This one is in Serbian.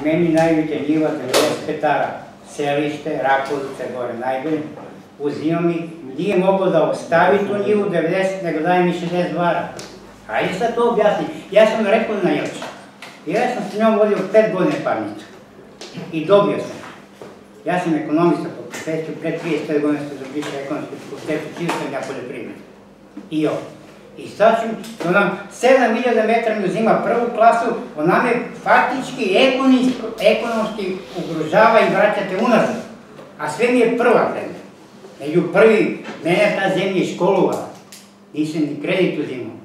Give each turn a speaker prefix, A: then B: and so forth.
A: meni najveća njiva 90 petara, selište, Rakovice, gore najbolje, uzimam mi, nije mogao da ostavi tu njivu 90, nego daje mi 60 vara. Hajde sad to objasni. Ja sam rekao na Jelča. Ja sam s njom vodio 5 godine parnicu. I dobio sam. Ja sam ekonomista po profesiju, pre 35 godina sam završio ekonomski fakultet, učio sam ja poljoprivredu. I ovo. I sad ću, ona 7000 metara mi uzima prvu klasu, ona me faktički ekonomski ugrožava i vraćate unazad. A sve mi je prva zemlja. Među prvi, mene ta zemlja je školovala. Nisam ni kredit uzimao.